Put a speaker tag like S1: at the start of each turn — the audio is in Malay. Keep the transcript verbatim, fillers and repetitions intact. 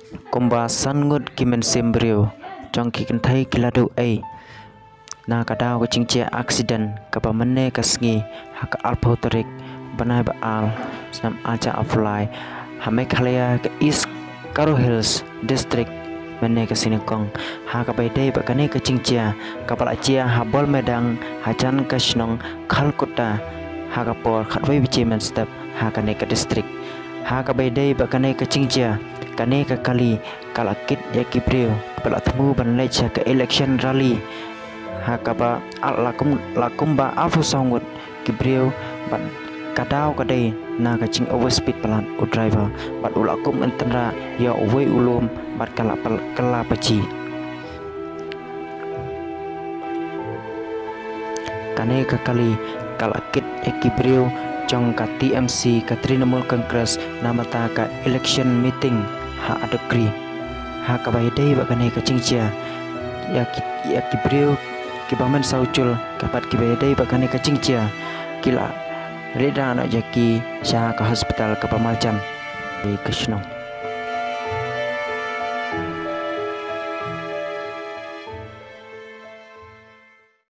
S1: Kumba sangut kimen sembrio trong ki kan thai kiladu ai na kadau ko cingcia accident kapa menne kasngi hak alphotorik banai ba al sam aja apply hame khalaya ke East Karo Hills district menne kasini kong ha ka bai dei ba kane ka cingcia kapal achia habol medang hajan kasnong khalkota ha ka por khatwai bichi men step ha kane ka district ha ka bai dei ba kane ka cingcia kane ka kali kalakit ya kibril kapal atmu ban lecha ke election rally ha ka ba al lakum lakum ba afu songut kibril ban kadau kadai na ka cing overspeed pelan u driver bat ulakum antara ya uwe ulum bat kala kala paci kane ka kali kalakit ya kibril trong ka T M C ka Trinamool Congress namata ka election meeting ha adokri ha ka bai dei ba kane ka cingcia ya ki ya kibril ki bamen saucul kapat ki bai dei ba kane ka cingcia kila reda anak jaki sya ka hospital ke Pamalcam di Krishnong.